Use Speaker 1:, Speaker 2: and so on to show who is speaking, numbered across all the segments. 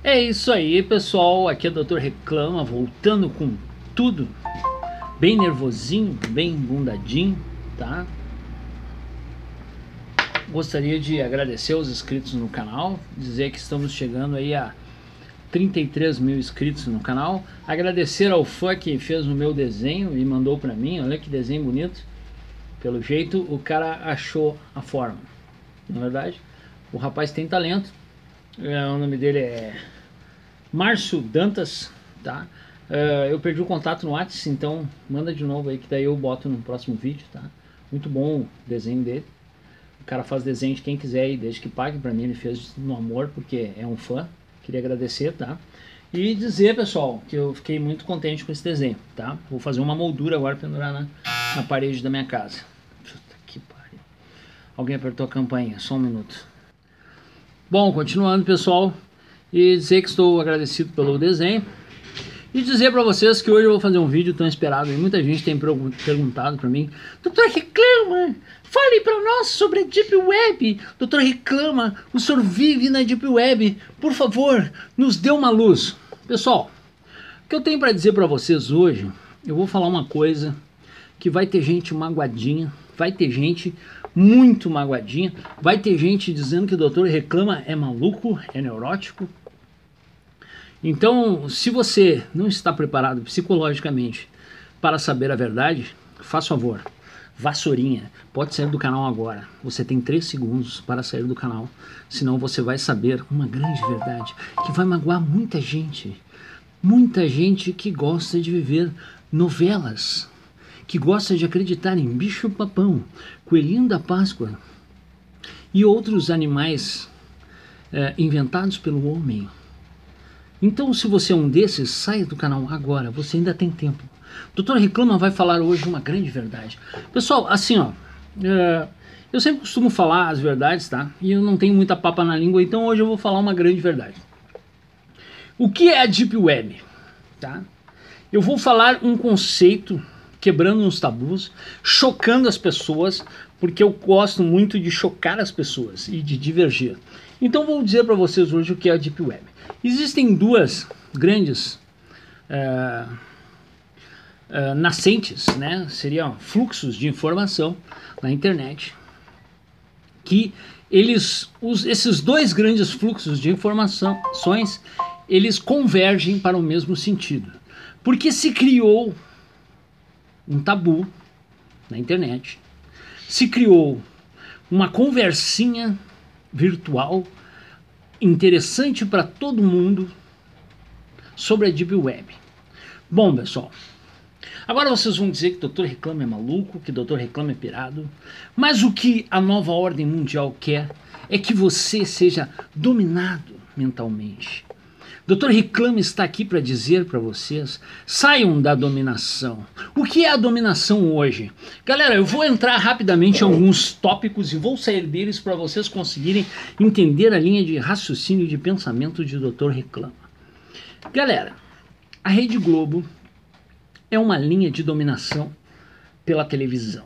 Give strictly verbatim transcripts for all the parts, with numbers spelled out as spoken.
Speaker 1: É isso aí, pessoal. Aqui é o doutor Reclama, voltando com tudo. Bem nervosinho, bem bundadinho, tá? Gostaria de agradecer aos inscritos no canal, dizer que estamos chegando aí a trinta e três mil inscritos no canal. Agradecer ao fã que fez o meu desenho e mandou pra mim. Olha que desenho bonito. Pelo jeito, o cara achou a forma. Na verdade, o rapaz tem talento. É, o nome dele é Márcio Dantas, tá? Uh, eu perdi o contato no WhatsApp, então manda de novo aí que daí eu boto no próximo vídeo, tá? Muito bom o desenho dele. O cara faz desenho de quem quiser aí, desde que pague pra mim. Ele fez no amor, porque é um fã. Queria agradecer, tá? E dizer, pessoal, que eu fiquei muito contente com esse desenho, tá? Vou fazer uma moldura agora, pendurar na, na parede da minha casa. Puta que pariu. Alguém apertou a campainha, só um minuto. Bom, continuando, pessoal, e dizer que estou agradecido pelo desenho e dizer para vocês que hoje eu vou fazer um vídeo tão esperado e muita gente tem perguntado para mim: doutor Reclama, fale para nós sobre a Deep Web. doutor Reclama, o senhor vive na Deep Web, por favor, nos dê uma luz. Pessoal, o que eu tenho para dizer para vocês hoje, eu vou falar uma coisa que vai ter gente magoadinha, vai ter gente muito magoadinha, vai ter gente dizendo que o doutor Reclama é maluco, é neurótico. Então, se você não está preparado psicologicamente para saber a verdade, faça favor, vassourinha, pode sair do canal agora. Você tem três segundos para sair do canal, senão você vai saber uma grande verdade que vai magoar muita gente. Muita gente que gosta de viver novelas, que gosta de acreditar em bicho-papão, coelhinho da Páscoa e outros animais é, inventados pelo homem. Então, se você é um desses, saia do canal agora, você ainda tem tempo. doutor Reclama vai falar hoje uma grande verdade. Pessoal, assim, ó, é, eu sempre costumo falar as verdades, tá? E eu não tenho muita papa na língua, então hoje eu vou falar uma grande verdade. O que é a Deep Web? Tá? Eu vou falar um conceito quebrando uns tabus, chocando as pessoas, porque eu gosto muito de chocar as pessoas e de divergir. Então vou dizer para vocês hoje o que é a Deep Web. Existem duas grandes uh, uh, nascentes, né? Seriam fluxos de informação na internet, que eles, os, esses dois grandes fluxos de informações, eles convergem para o mesmo sentido, porque se criou um tabu na internet, se criou uma conversinha virtual interessante para todo mundo sobre a Deep Web. Bom, pessoal, agora vocês vão dizer que o doutor Reclama é maluco, que o doutor Reclama é pirado, mas o que a nova ordem mundial quer é que você seja dominado mentalmente. doutor Reclama está aqui para dizer para vocês: saiam da dominação. O que é a dominação hoje? Galera, eu vou entrar rapidamente em alguns tópicos e vou sair deles para vocês conseguirem entender a linha de raciocínio e de pensamento de doutor Reclama. Galera, a Rede Globo é uma linha de dominação pela televisão.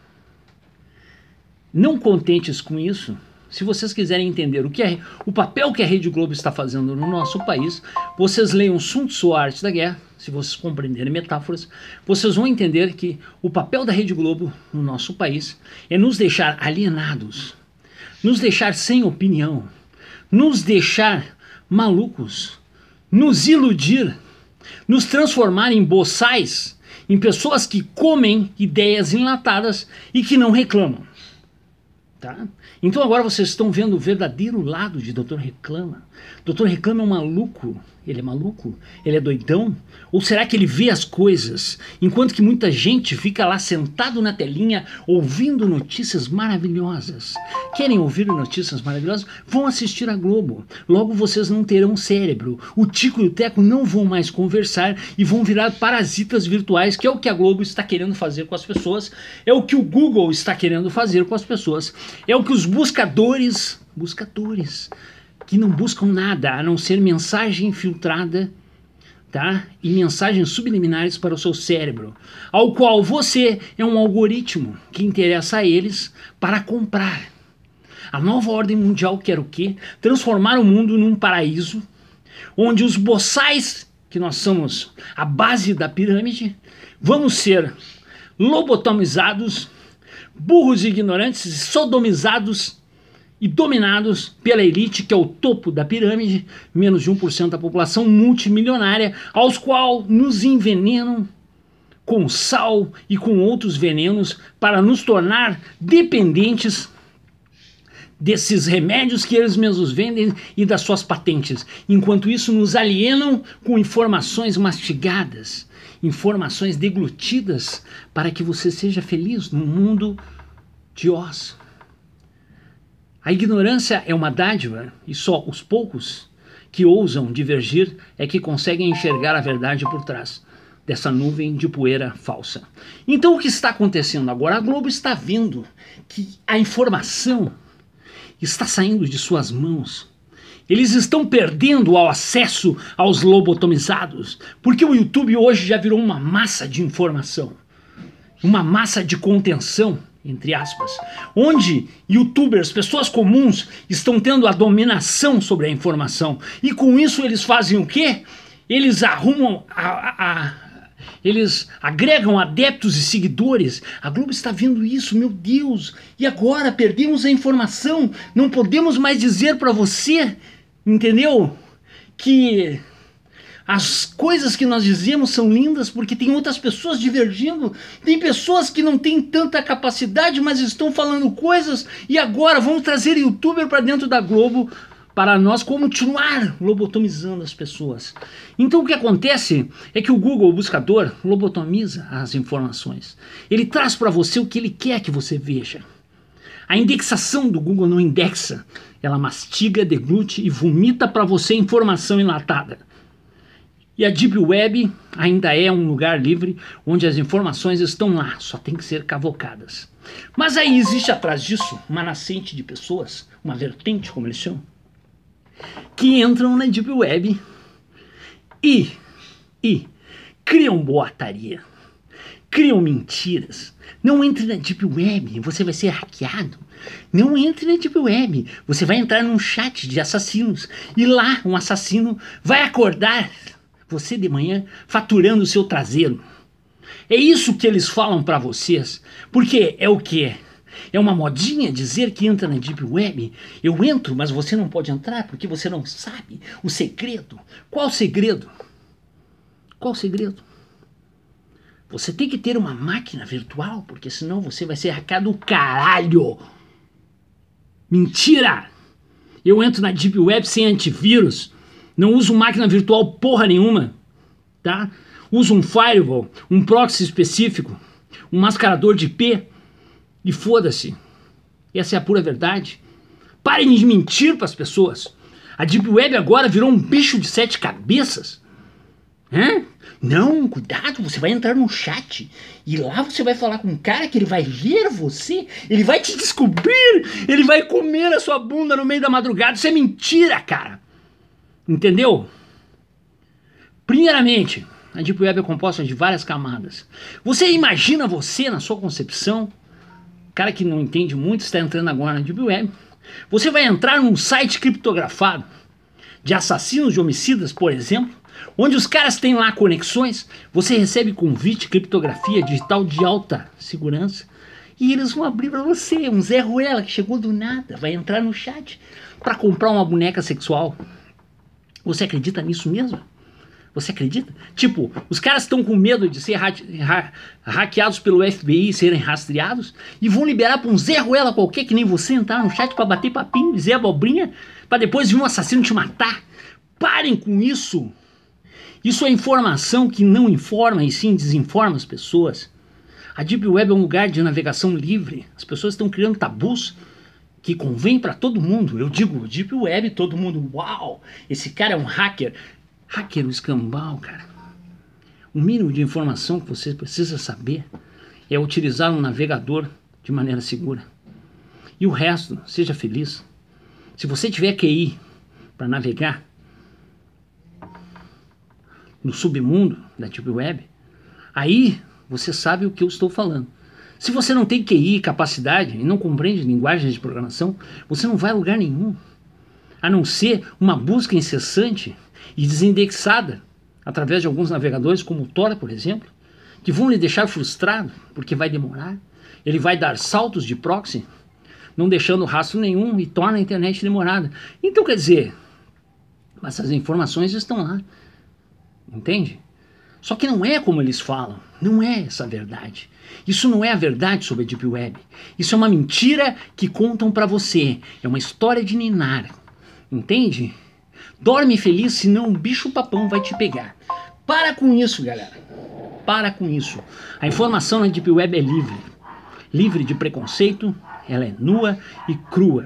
Speaker 1: Não contentes com isso, se vocês quiserem entender o, que é, o papel que a Rede Globo está fazendo no nosso país, vocês leiam Sun Tzu, A Arte da Guerra. Se vocês compreenderem metáforas, vocês vão entender que o papel da Rede Globo no nosso país é nos deixar alienados, nos deixar sem opinião, nos deixar malucos, nos iludir, nos transformar em boçais, em pessoas que comem ideias enlatadas e que não reclamam. Tá? Então agora vocês estão vendo o verdadeiro lado de doutor Reclama. doutor Reclama é um maluco. Ele é maluco? Ele é doidão? Ou será que ele vê as coisas, enquanto que muita gente fica lá sentado na telinha ouvindo notícias maravilhosas? Querem ouvir notícias maravilhosas? Vão assistir a Globo. Logo vocês não terão cérebro. O Tico e o Teco não vão mais conversar e vão virar parasitas virtuais, que é o que a Globo está querendo fazer com as pessoas, é o que o Google está querendo fazer com as pessoas, é o que os buscadores, buscadores, que não buscam nada a não ser mensagem filtrada, tá? E mensagens subliminares para o seu cérebro, ao qual você é um algoritmo que interessa a eles para comprar. A nova ordem mundial quer o quê? Transformar o mundo num paraíso, onde os boçais, que nós somos a base da pirâmide, vamos ser lobotomizados, burros e ignorantes, sodomizados e dominados pela elite, que é o topo da pirâmide, menos de um por cento da população multimilionária, aos quais nos envenenam com sal e com outros venenos para nos tornar dependentes desses remédios que eles mesmos vendem e das suas patentes. Enquanto isso, nos alienam com informações mastigadas, informações deglutidas, para que você seja feliz no mundo de Oz. A ignorância é uma dádiva e só os poucos que ousam divergir é que conseguem enxergar a verdade por trás dessa nuvem de poeira falsa. Então o que está acontecendo agora? A Globo está vendo que a informação está saindo de suas mãos. Eles estão perdendo o acesso aos lobotomizados, porque o YouTube hoje já virou uma massa de informação, uma massa de contenção, entre aspas, onde youtubers, pessoas comuns, estão tendo a dominação sobre a informação. E com isso eles fazem o quê? Eles arrumam a... a, a Eles agregam adeptos e seguidores. A Globo está vendo isso, meu Deus. E agora perdemos a informação. Não podemos mais dizer para você, entendeu? Que as coisas que nós dizemos são lindas porque tem outras pessoas divergindo. Tem pessoas que não têm tanta capacidade, mas estão falando coisas. E agora vamos trazer youtuber para dentro da Globo para nós continuar lobotomizando as pessoas. Então o que acontece é que o Google, o buscador, lobotomiza as informações. Ele traz para você o que ele quer que você veja. A indexação do Google não indexa. Ela mastiga, deglute e vomita para você informação enlatada. E a Deep Web ainda é um lugar livre onde as informações estão lá, só tem que ser cavocadas. Mas aí existe atrás disso uma nascente de pessoas, uma vertente, como eles chamam, que entram na Deep Web e, e criam boataria, criam mentiras. Não entre na Deep Web, você vai ser hackeado. Não entre na Deep Web, você vai entrar num chat de assassinos e lá um assassino vai acordar você de manhã faturando o seu traseiro. É isso que eles falam para vocês, porque é o que? É uma modinha dizer que entra na Deep Web. Eu entro, mas você não pode entrar porque você não sabe o segredo. Qual o segredo? Qual o segredo? Você tem que ter uma máquina virtual, porque senão você vai ser hackeado, caralho. Mentira! Eu entro na Deep Web sem antivírus. Não uso máquina virtual porra nenhuma. Tá? Uso um firewall, um proxy específico, um mascarador de I P. E foda-se. Essa é a pura verdade. Parem de mentir para as pessoas. A Deep Web agora virou um bicho de sete cabeças. Hã? Não, cuidado, você vai entrar num chat e lá você vai falar com um cara que ele vai ver você, ele vai te descobrir, ele vai comer a sua bunda no meio da madrugada. Isso é mentira, cara. Entendeu? Primeiramente, a Deep Web é composta de várias camadas. Você imagina você, na sua concepção, cara que não entende muito, está entrando agora na Deep Web, você vai entrar num site criptografado de assassinos, de homicidas, por exemplo, onde os caras têm lá conexões, você recebe convite, criptografia digital de alta segurança, e eles vão abrir para você, um Zé Ruela que chegou do nada, vai entrar no chat para comprar uma boneca sexual. Você acredita nisso mesmo? Você acredita? Tipo, os caras estão com medo de ser ha ha hackeados pelo F B I e serem rastreados e vão liberar para um Zé Ruela qualquer que nem você entrar no chat para bater papinho, dizer abobrinha, para depois vir um assassino te matar. Parem com isso. Isso é informação que não informa e sim desinforma as pessoas. A Deep Web é um lugar de navegação livre. As pessoas estão criando tabus que convém para todo mundo. Eu digo Deep Web, todo mundo, uau, esse cara é um hacker. Hacker, o escambau, cara. O mínimo de informação que você precisa saber é utilizar um navegador de maneira segura. E o resto, seja feliz. Se você tiver Q I para navegar no submundo da Deep Web, aí você sabe o que eu estou falando. Se você não tem Q I, capacidade, e não compreende linguagens de programação, você não vai a lugar nenhum. a não ser uma busca incessante e desindexada através de alguns navegadores, como o Tor, por exemplo, que vão lhe deixar frustrado, porque vai demorar. Ele vai dar saltos de proxy, não deixando rastro nenhum e torna a internet demorada. Então, quer dizer, essas informações estão lá, entende? Só que não é como eles falam, não é essa a verdade. Isso não é a verdade sobre a Deep Web. Isso é uma mentira que contam pra você. É uma história de ninar, entende? Dorme feliz, senão um bicho papão vai te pegar. Para com isso, galera. Para com isso. A informação na Deep Web é livre. Livre de preconceito, ela é nua e crua.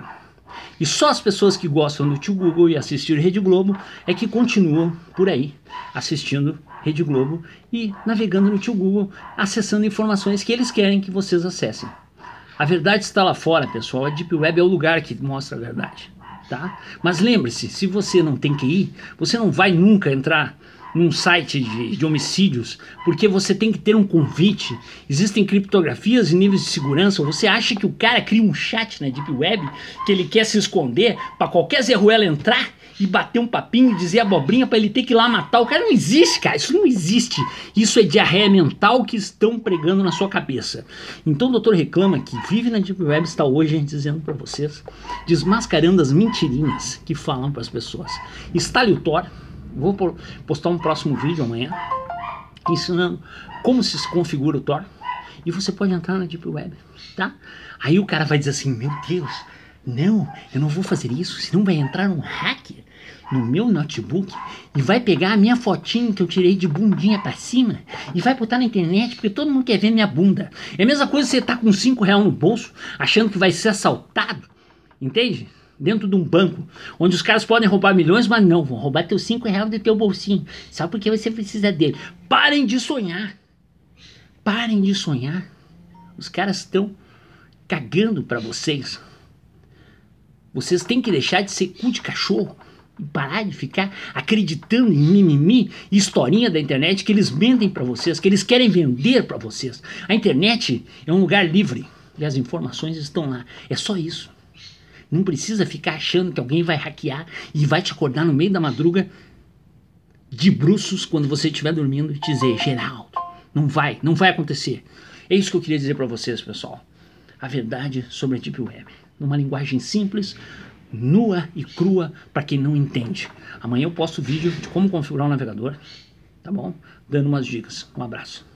Speaker 1: E só as pessoas que gostam do tio Google e assistir Rede Globo é que continuam por aí, assistindo Rede Globo e navegando no tio Google, acessando informações que eles querem que vocês acessem. A verdade está lá fora, pessoal. A Deep Web é o lugar que mostra a verdade, tá? Mas lembre-se, se você não tem que ir, você não vai nunca entrar num site de, de homicídios, porque você tem que ter um convite. Existem criptografias e níveis de segurança. Você acha que o cara cria um chat na Deep Web, que ele quer se esconder para qualquer Zé Ruela entrar e bater um papinho e dizer abobrinha para ele ter que ir lá matar o cara? Não existe, cara. Isso não existe. Isso é diarreia mental que estão pregando na sua cabeça. Então o doutor Reclama, que vive na Deep Web, está hoje dizendo para vocês, desmascarando as mentirinhas que falam para as pessoas. Instale o Tor. Vou postar um próximo vídeo amanhã ensinando como se configura o Tor e você pode entrar na Deep Web, tá? Aí o cara vai dizer assim, meu Deus, não, eu não vou fazer isso, senão vai entrar um hacker no meu notebook e vai pegar a minha fotinho que eu tirei de bundinha pra cima e vai botar na internet porque todo mundo quer ver minha bunda. É a mesma coisa que você tá com cinco reais no bolso achando que vai ser assaltado, entende? Dentro de um banco, onde os caras podem roubar milhões, mas não, vão roubar teus cinco reais do teu bolsinho, só porque você precisa dele. Parem de sonhar, parem de sonhar, os caras estão cagando pra vocês. Vocês têm que deixar de ser cu de cachorro e parar de ficar acreditando em mimimi e historinha da internet que eles mentem pra vocês, que eles querem vender pra vocês. A internet é um lugar livre e as informações estão lá, é só isso. Não precisa ficar achando que alguém vai hackear e vai te acordar no meio da madruga de bruços quando você estiver dormindo e dizer, Geraldo, não vai, não vai acontecer. É isso que eu queria dizer para vocês, pessoal. A verdade sobre a Deep Web. Numa linguagem simples, nua e crua para quem não entende. Amanhã eu posto vídeo de como configurar o navegador, tá bom? Dando umas dicas. Um abraço.